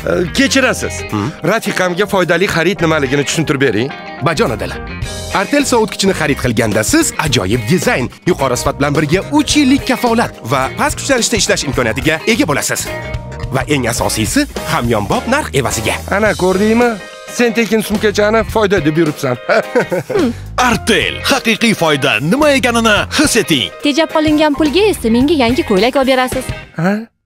Kechirasiz. Rafiqamga foydali xarid nimaligini tushuntirib bering. Bajon adala. Artel sovutgichini xarid qilganda siz ajoyib dizayn, yuqori sifat bilan birga 3 yillik kafolat va past kuchlanishda ishlash imkoniyatiga ega bo'lasiz. Va eng asosiysi, hamyonbop narx evaziga. Ana ko'rdingmi? Sen tekin sumkachani foyda deb yuribsan. Artel, haqiqiy foyda nima ekanini his eting. Tejab qolingan pulga esa menga yangi ko'ylak olib berasiz. Ha?